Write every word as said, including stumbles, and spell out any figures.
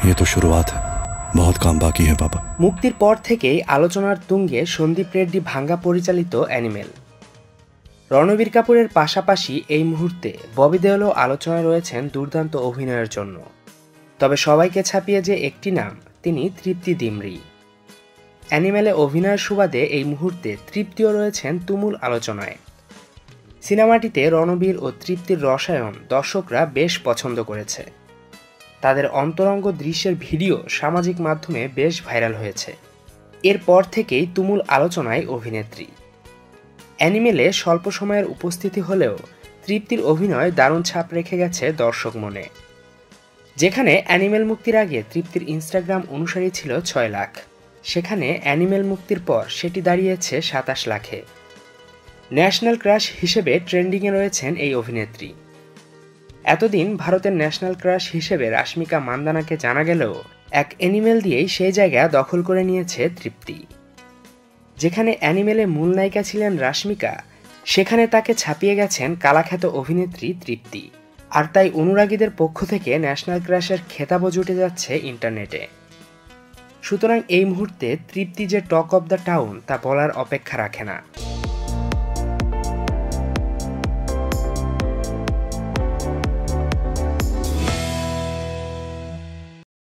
ये तो शुरुआत है, बहुत काम बाकी है बाबा। মুক্তির পর থেকেই আলোচনার তুঙ্গে সন্দীপ রেড্ডি ভাঙ্গা পরিচালিত অ্যানিমেল। রণবীর কাপুরের পাশাপাশি এই মুহূর্তে ববি দেওলও আলোচনায় রয়েছেন দুর্দান্ত অভিনয়ের জন্য। তবে সবাইকে ছাপিয়ে যে একটি নাম, তিনি তৃপ্তি ডিমরি। অ্যানিমেলে অভিনয়ের সুবাদে এই মুহূর্তে তৃপ্তিও রয়েছেন তুমুল আলোচনায়। সিনেমাটিতে রণবীর ও তৃপ্তির রসায়ন দর্শকরা বেশ পছন্দ করেছে। তাদের অন্তরঙ্গ দৃশ্যের ভিডিও সামাজিক মাধ্যমে বেশ ভাইরাল হয়েছে। এরপর থেকেই তুমুল আলোচনায় অভিনেত্রী। অ্যানিমেলে স্বল্প সময়ের উপস্থিতি হলেও তৃপ্তির অভিনয় দারুণ ছাপ রেখে গেছে দর্শক মনে। যেখানে অ্যানিমেল মুক্তির আগে তৃপ্তির ইনস্টাগ্রাম অনুসারী ছিল ছয় লাখ, সেখানে অ্যানিমেল মুক্তির পর সেটি দাঁড়িয়েছে সাতাশ লাখে। ন্যাশনাল ক্রাশ হিসেবে ট্রেন্ডিংয়ে রয়েছেন এই অভিনেত্রী। এতদিন ভারতের ন্যাশনাল ক্রাশ হিসেবে রাশমিকা মান্দানাকে জানা গেলেও এক অ্যানিমেল দিয়েই সেই জায়গা দখল করে নিয়েছে তৃপ্তি। যেখানে অ্যানিমেলে মূল নায়িকা ছিলেন রাশমিকা, সেখানে তাকে ছাপিয়ে গেছেন কালাখ্যাত অভিনেত্রী তৃপ্তি। আর তাই অনুরাগীদের পক্ষ থেকে ন্যাশনাল ক্রাশের খেতাবও জুটে যাচ্ছে ইন্টারনেটে। সুতরাং এই মুহূর্তে তৃপ্তি যে টক অব দ্য টাউন তা বলার অপেক্ষা রাখে না।